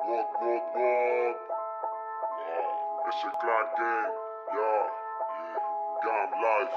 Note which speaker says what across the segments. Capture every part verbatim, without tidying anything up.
Speaker 1: What, what, what? Ah, es el Clark Gang, yeah, yeah, Gang Life.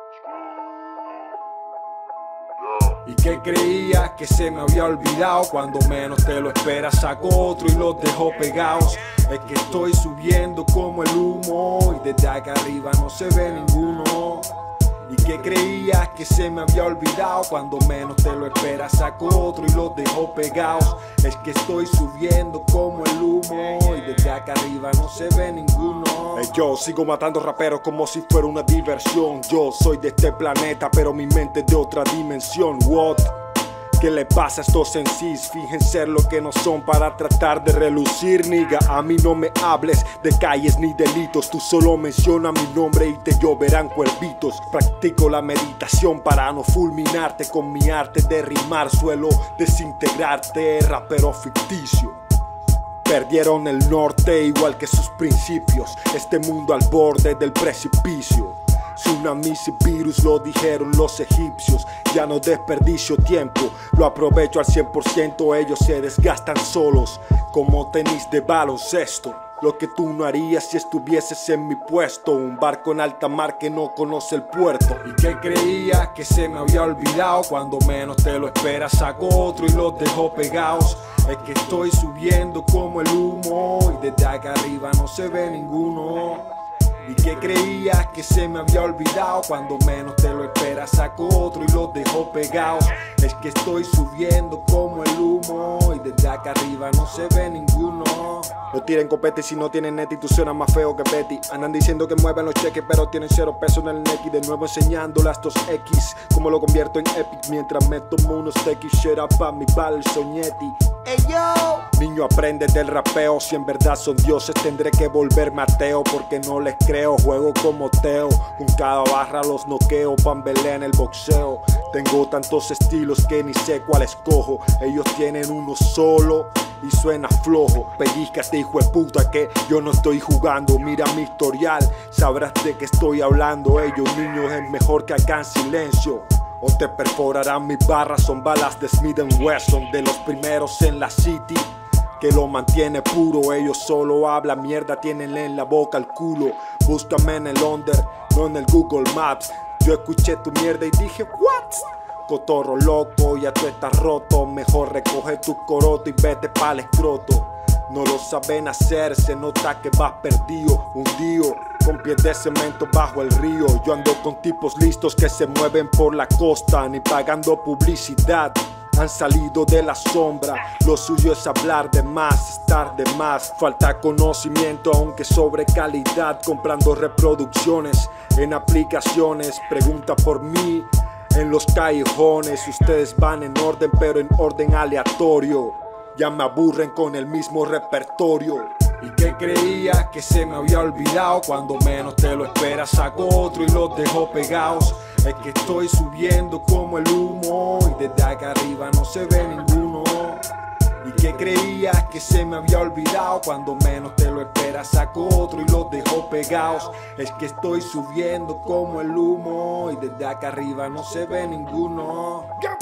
Speaker 1: Yeah.
Speaker 2: ¿Y qué creías que se me había olvidado? Cuando menos te lo esperas saco otro y los dejo pegados. Es que estoy subiendo como el humo y desde acá arriba no se ve ninguno. ¿Y qué creías que se me había olvidado? Cuando menos te lo esperas saco otro y los dejo pegados. Es que estoy subiendo como el humo y desde acá arriba no se ve ninguno.
Speaker 3: Hey, yo sigo matando raperos como si fuera una diversión. Yo soy de este planeta pero mi mente es de otra dimensión. What? ¿Qué le pasa a estos M Cs? Fingen ser lo que no son para tratar de relucir, nigga. A mí no me hables de calles ni delitos. Tú solo menciona mi nombre y te lloverán cuervitos. Practico la meditación para no fulminarte con mi arte de rimar. Suelo desintegrarte, rapero ficticio. Perdieron el norte igual que sus principios. Este mundo al borde del precipicio. Tsunamis y virus, lo dijeron los egipcios. Ya no desperdicio tiempo, lo aprovecho al cien por ciento. Ellos se desgastan solos como tenis de baloncesto. Lo que tú no harías si estuvieses en mi puesto. Un barco en alta mar que no conoce el puerto.
Speaker 2: ¿Y qué creías que se me había olvidado? Cuando menos te lo esperas saco otro y los dejo pegados. Es que estoy subiendo como el humo y desde acá arriba no se ve ninguno. ¿Y qué creías que se me había olvidado? Cuando menos te lo esperas saco otro y los dejo pegados. Es que estoy subiendo como el humo y desde acá arriba no se ve ninguno.
Speaker 3: No tiren copete si no tienen net y tú suenas más feo que Betty. Andan diciendo que mueven los cheques pero tienen cero peso en el neck. Y de nuevo enseñándole a estos X cómo lo convierto en epic mientras me tomo unos tequis. Shut up a mi bal el soñeti.
Speaker 2: Ey yo,
Speaker 3: niño, aprende del rapeo. Si en verdad son dioses tendré que volverme ateo porque no les creo. Juego como Teo, con cada barra los noqueo. Pambelea en el boxeo. Tengo tantos estilos que ni sé cuál escojo. Ellos tienen uno solo y suena flojo. Pellizcas de hijo de puta que yo no estoy jugando. Mira mi historial, sabrás de qué estoy hablando. Ellos niños es mejor que acá en silencio o te perforarán mis barras. Son balas de Smith and Wesson, de los primeros en la city que lo mantiene puro. Ellos solo hablan mierda, tienen en la boca el culo. Búscame en el under, no en el Google Maps. Yo escuché tu mierda y dije what? Cotorro loco, ya tú estás roto. Mejor recoge tu coroto y vete pa'l escroto. No lo saben hacer, se nota que vas perdido, hundido, con pies de cemento bajo el río. Yo ando con tipos listos que se mueven por la costa, ni pagando publicidad. Han salido de la sombra, lo suyo es hablar de más, estar de más. Falta conocimiento aunque sobre calidad, comprando reproducciones en aplicaciones. Pregunta por mí en los callejones, ustedes van en orden pero en orden aleatorio. Ya me aburren con el mismo repertorio.
Speaker 2: ¿Y qué creías que se me había olvidado? Cuando menos te lo esperas saco otro y los dejo pegados. Es que estoy subiendo como el humo y desde acá arriba no se ve ninguno. ¿Y qué creías que se me había olvidado? Cuando menos te lo esperas saco otro y los dejo pegados. Es que estoy subiendo como el humo y desde acá arriba no se ve ninguno.